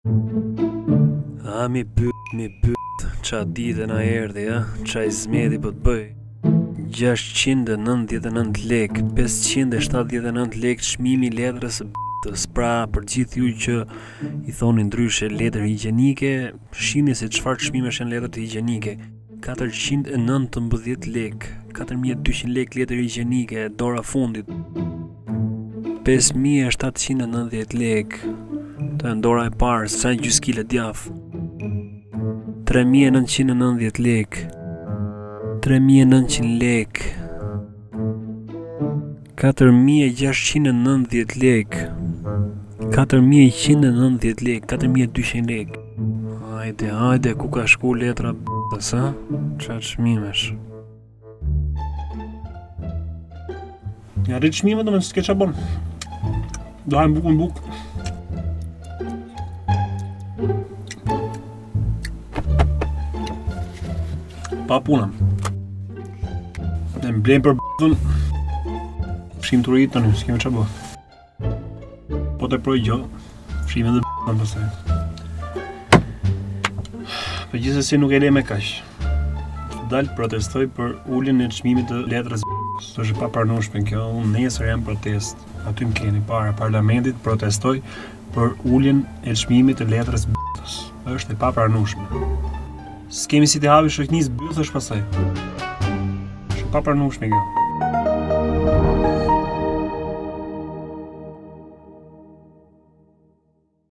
A mi pyt, qa dite na erdi, qa I zmedi po t'bëj 699 lek, 579 lek çmimi I letrës së b***s. Pra, për gjithë ju që I thoni ndryshe letër higjienike, shihni se çfarë çmimesh janë letrat higjienike. 419 lek, 4200 lek letër higjienike, dora fundit. 5790 lek, të dora e parë, sa gjys kile djaf. 3990 lek, 3900 lek, 4690 lek, 4190 lek, 4200 lek. Hajde, ku ka shku letra b***s, ha? Qa çmimesh? Ja rrit çmimet do me s'ke qa bon. Do hajmë buk në buk. Pa punëm. Ne mblejmë për b***ën. Fshim të rritë të një, s'keme qa bo. Po të proj gjo, fshim edhe b***ën pësaj. Për gjithsesi nuk e le me kaq. Dalë protestoj për ulljen e çmimit të letrës b***s. Është pa pranueshme kjo, unë nesër jam protest. Aty më keni para parlamentit protestoj për ulljen e çmimit të letrës b***s. Është e pa pranueshme. S'kemi si të hapi shoqënisë bythësh pasaj. Është pa pranueshme kjo.